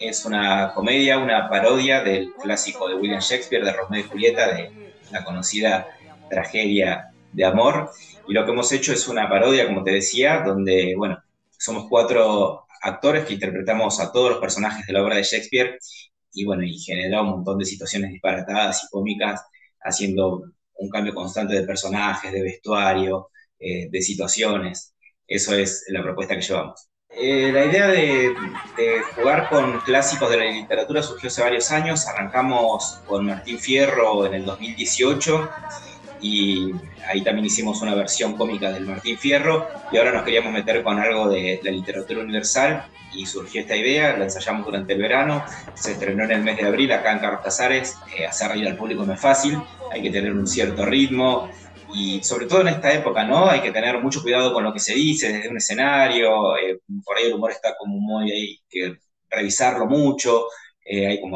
es una comedia, una parodia del clásico de William Shakespeare, de Romeo y Julieta, de la conocida tragedia de amor. Y lo que hemos hecho es una parodia, como te decía, donde, bueno, somos cuatro actores que interpretamos a todos los personajes de la obra de Shakespeare y, bueno, y genera un montón de situaciones disparatadas y cómicas, haciendo un cambio constante de personajes, de vestuario, de situaciones. Eso es la propuesta que llevamos. La idea de jugar con clásicos de la literatura surgió hace varios años. Arrancamos con Martín Fierro en el 2018 y ahí también hicimos una versión cómica del Martín Fierro y ahora nos queríamos meter con algo de la literatura universal y surgió esta idea, la ensayamos durante el verano, se estrenó en el mes de abril acá en Carlos Casares. Hacer reír al público no es fácil, hay que tener un cierto ritmo y sobre todo en esta época, ¿no? Hay que tener mucho cuidado con lo que se dice desde un escenario, por ahí el humor está como muy, hay que revisarlo mucho, hay como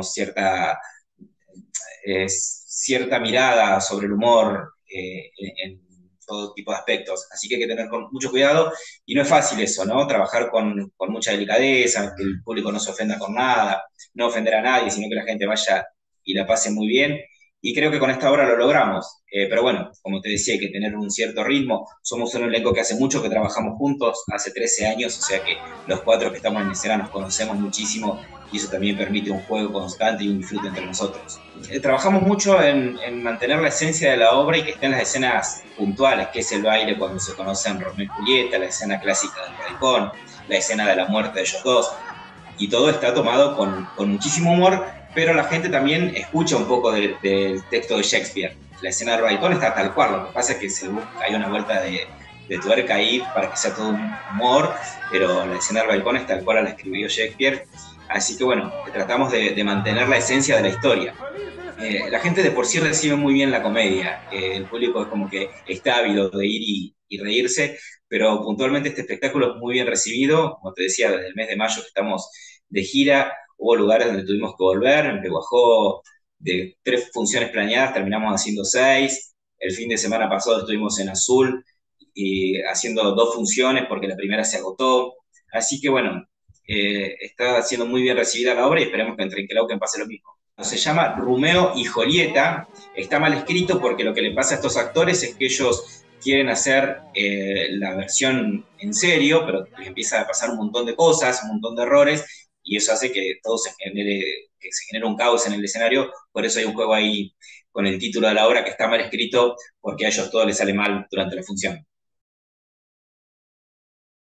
cierta mirada sobre el humor en todo tipo de aspectos. Así que hay que tener mucho cuidado y no es fácil eso, ¿no? Trabajar con mucha delicadeza, que el público no se ofenda con nada, no ofender a nadie, sino que la gente vaya y la pase muy bien. Y creo que con esta obra lo logramos. Pero bueno, como te decía, hay que tener un cierto ritmo. Somos un elenco que hace mucho que trabajamos juntos, hace 13 años, o sea que los cuatro que estamos en escena nos conocemos muchísimo y eso también permite un juego constante y un disfrute entre nosotros. Trabajamos mucho en mantener la esencia de la obra y que estén las escenas puntuales, que es el baile cuando se conocen Romeo y Julieta, la escena clásica del balcón, la escena de la muerte de ellos dos, y todo está tomado con muchísimo humor, pero la gente también escucha un poco del texto de Shakespeare. La escena del balcón está tal cual, lo que pasa es que hay una vuelta de tuerca ahí para que sea todo un humor, pero la escena del balcón es tal cual la escribió Shakespeare, así que bueno, tratamos de mantener la esencia de la historia. La gente de por sí recibe muy bien la comedia, el público es como que está ávido de ir y reírse, pero puntualmente este espectáculo es muy bien recibido, como te decía, desde el mes de mayo que estamos de gira, hubo lugares donde tuvimos que volver, en Pehuajó, de 3 funciones planeadas terminamos haciendo 6, el fin de semana pasado estuvimos en Azul y haciendo 2 funciones porque la primera se agotó, así que bueno, está siendo muy bien recibida la obra y esperemos que en Trenquelauquen pase lo mismo. Se llama Romeo y Julieta, está mal escrito porque lo que le pasa a estos actores es que ellos quieren hacer la versión en serio, pero les empieza a pasar un montón de cosas, un montón de errores, y eso hace que todo que se genere un caos en el escenario, por eso hay un juego ahí con el título de la obra que está mal escrito, porque a ellos todo les sale mal durante la función.